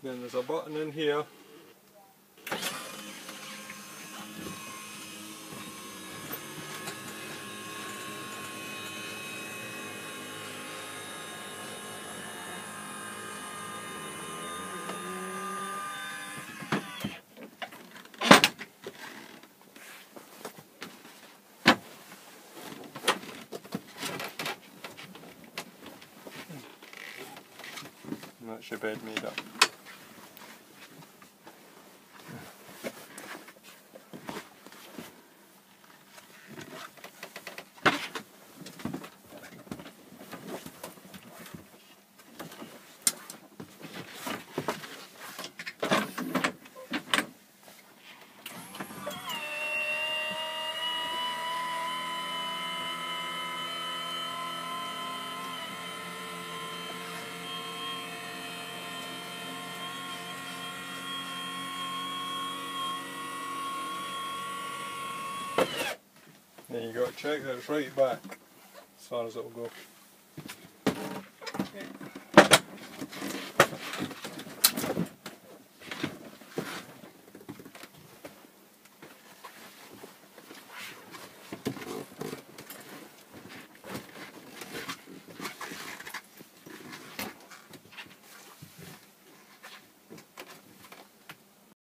Then there's a button in here. And that's your bed made up. Then you got to check that it's right back as far as it'll go. Yeah.